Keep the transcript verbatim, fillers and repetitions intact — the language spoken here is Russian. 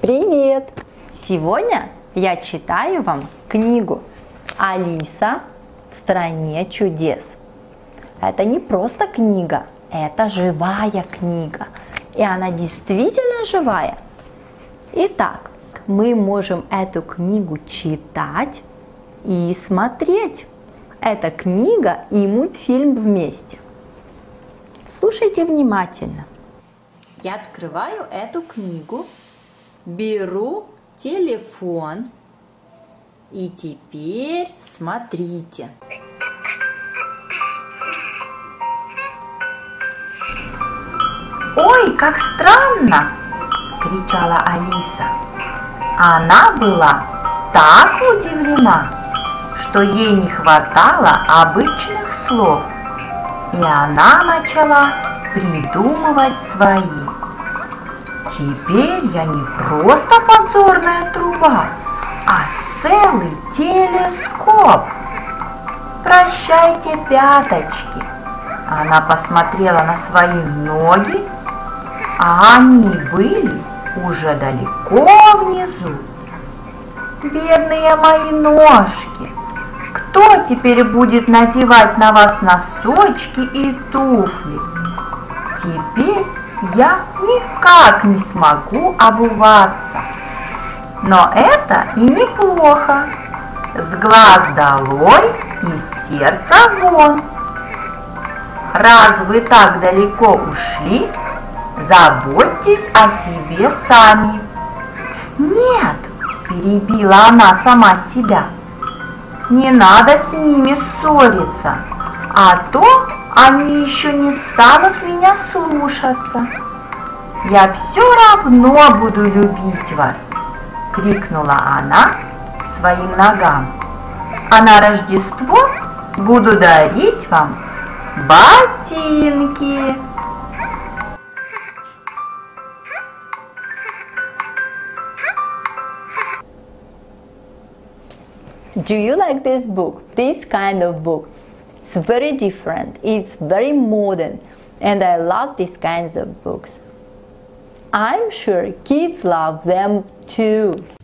Привет! Сегодня я читаю вам книгу «Алиса в стране чудес». Это не просто книга, это живая книга. И она действительно живая. Итак, мы можем эту книгу читать и смотреть. Это книга и мультфильм вместе. Слушайте внимательно. Я открываю эту книгу, беру телефон и теперь смотрите. «Ой, как странно!» – кричала Алиса. Она была так удивлена, что ей не хватало обычных слов, и она начала придумывать свои. Теперь я не просто подзорная труба, а целый телескоп. Прощайте, пяточки. Она посмотрела на свои ноги, а они были уже далеко внизу. Бедные мои ножки, кто теперь будет надевать на вас носочки и туфли? Теперь я никак не смогу обуваться. Но это и неплохо. С глаз долой и с сердца вон. Раз вы так далеко ушли, заботьтесь о себе сами. Нет, перебила она сама себя, не надо с ними ссориться, а то они еще не станут меня слушаться. Я все равно буду любить вас, крикнула она своим ногам. А на Рождество буду дарить вам ботинки. Do you like this book? This kind of book? It's very different. It's very modern. And I love these kinds of books. I'm sure kids love them too.